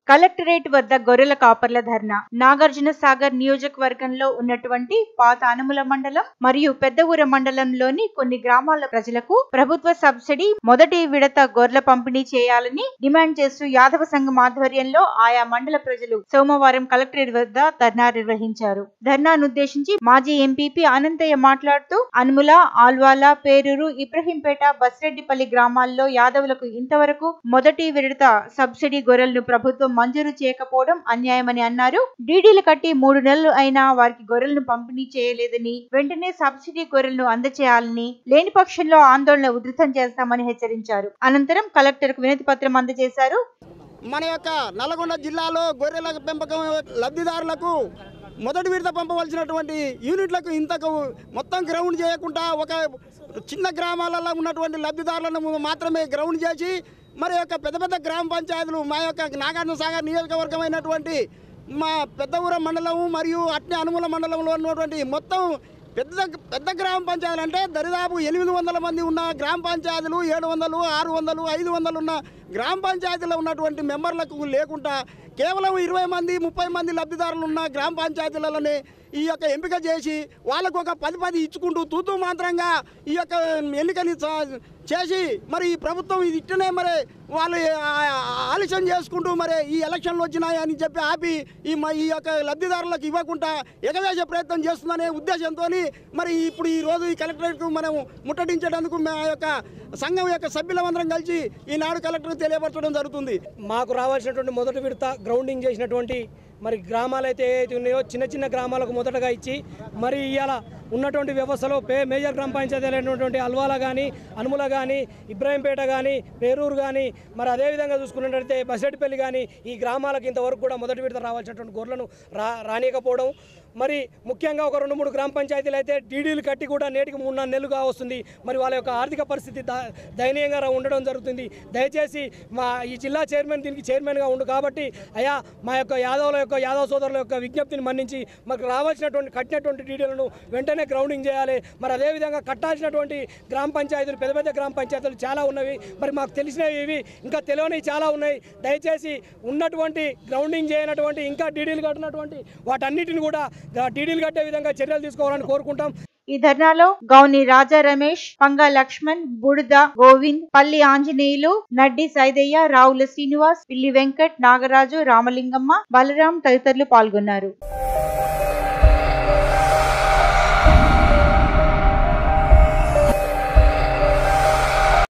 Collectorate వద్ద గొర్రెల కాపర్ల ధర్నా. నాగార్జున సాగర్ నియోజకవర్గంలో ఉన్నటువంటి పాత అనుముల మండలం మరియు పెద్ద ఊర మండలంలోని కొన్ని గ్రామాల ప్రజలకు ప్రభుత్వ సబ్సిడీ మొదటి విడత గొర్రెల పంపిణీ చేయాలని డిమాండ్ చేస్తూ యాదవ సంఘం ఆధ్వర్యంలో ఆయా మండల ప్రజలు సోమవారం కలెక్టరేట్ వద్ద ధర్నా నిర్వహించారు. ధర్నాను ఉద్దేశించి మాజీ ఎంపీపీ అనంతయ్య మాట్లాడుతూ అనుముల, ఆల్వాల, పేరూరు, ఇబ్రహీంపేట, బస్రెడ్డిపల్లి గ్రామాల్లో యాదవులకు ఇంతవరకు మొదటి విడత సబ్సిడీ గొర్రెలను ప్రభుత్వం మంజూరు చేయకపోవడం అన్యాయమని అన్నారు. డీడీలు కట్టి 3 నెలలు అయినా వారికి గొర్రెలను పంపిణీ చేయలేదని, వెంటనే సబ్సిడీ గొర్రెలను అందజేయాలని, లేని పక్షంలో ఆందోళన ఉధృతం చేస్తామని హెచ్చరించారు. అనంతరం కలెక్టర్ కు వినతి పత్రం అందజేశారు. మన యొక్క నల్గొండ జిల్లాలో గొర్రెల పెంపకం లబ్ధిదారులకు మొదటి విడత పంపవలసినటువంటి యూనిట్లకు ఇంతకు మొత్తం గ్రౌండ్ చేయకుండా ఒక చిన్న గ్రామాలలో ఉన్నటువంటి లబ్ధిదారులను మాత్రమే గ్రౌండ్ చేసి మరి యొక్క పెద్ద పెద్ద గ్రామ పంచాయతీలు మా యొక్క నాగార్జున సాగర్ నియోజకవర్గం అయినటువంటి మా పెద్ద ఊర మండలం మరియు అట్నే అనుముల మండలంలో ఉన్నటువంటి మొత్తం పెద్ద గ్రామ పంచాయతీలు అంటే దరిదాపు 800 మంది ఉన్న గ్రామ పంచాయతీలు 700, 600, 500 ఉన్న గ్రామ పంచాయతీలో ఉన్నటువంటి మెంబర్లకు లేకుండా కేవలం 20 మంది 30 మంది లబ్ధిదారులు ఉన్న గ్రామ పంచాయతీలలోనే ఈ యొక్క ఎంపిక చేసి వాళ్ళకు ఒక 10 ఇచ్చుకుంటూ తూతూ మాత్రంగా ఈ యొక్క ఎన్నికని చేసి మరి ఈ ప్రభుత్వం ఇది ఇట్టనే మరి వాళ్ళు ఆలస్యం చేసుకుంటూ మరి ఈ ఎలక్షన్లు వచ్చినాయని చెప్పి ఆపి ఈ యొక్క లబ్ధిదారులకు ఇవ్వకుండా ఎగవేసే ప్రయత్నం చేస్తుందనే ఉద్దేశంతో మరి ఇప్పుడు ఈ రోజు ఈ కలెక్టరేట్కు మనం ముట్టడించేందుకు మా యొక్క సంఘం యొక్క సభ్యులందరం కలిసి ఈనాడు కలెక్టర్ తెలియపరచడం జరుగుతుంది. మాకు రావాల్సినటువంటి మొదటి విడత గ్రౌండింగ్ చేసినటువంటి మరి గ్రామాలు అయితే ఏవైతే ఉన్నాయో చిన్న చిన్న గ్రామాలకు మొదటగా ఇచ్చి మరి ఇవాళ ఉన్నటువంటి వ్యవస్థలో మేజర్ గ్రామ పంచాయతీలు అయినటువంటి అల్వాల కానీ, అనుముల కానీ, ఇబ్రాహీంపేట కానీ, పేరూరు కానీ, మరి అదేవిధంగా చూసుకున్నట్లయితే బసెట్టిపల్లి కానీ ఈ గ్రామాలకు ఇంతవరకు కూడా మొదటి విడత రావాల్సినటువంటి గొర్రెలను రానియకపోవడం, మరి ముఖ్యంగా ఒక 2-3 గ్రామ పంచాయతీలు అయితే డీడీలు కట్టి కూడా నేటికి 3-4 నెలలుగా వస్తుంది. మరి వాళ్ళ యొక్క ఆర్థిక పరిస్థితి దయనీయంగా ఉండడం జరుగుతుంది. దయచేసి మా ఈ జిల్లా చైర్మన్ దీనికి చైర్మన్గా ఉండు కాబట్టి అయ్యా మా యొక్క యాదవ సోదరుల యొక్క విజ్ఞప్తిని మన్నించి మాకు రావాల్సినటువంటి కట్టినటువంటి డీడీలను వెంటనే గ్రౌండింగ్ చేయాలి. మరి అదేవిధంగా కట్టాల్సినటువంటి గ్రామ పంచాయతీలు పెద్ద గ్రామ పంచాయతీలు చాలా ఉన్నవి, మరి మాకు తెలిసినవి ఇవి ఇంకా తెలియనివి చాలా ఉన్నాయి. దయచేసి ఉన్నటువంటి గ్రౌండింగ్ చేయనటువంటి ఇంకా డీడీలు కట్టినటువంటి వాటన్నిటిని కూడా డీడీలు కట్టే విధంగా చర్యలు తీసుకోవాలని కోరుకుంటాం. ఈ ధర్నాలో గౌని రాజా రమేష్, పంగా లక్ష్మణ్, బుడిద గోవింద్, పల్లి ఆంజనేయులు, నడ్డి సైదయ్య, రావుల శ్రీనివాస్, పిల్లి వెంకట్, నాగరాజు, రామలింగమ్మ, బలరాం తదితరులు పాల్గొన్నారు.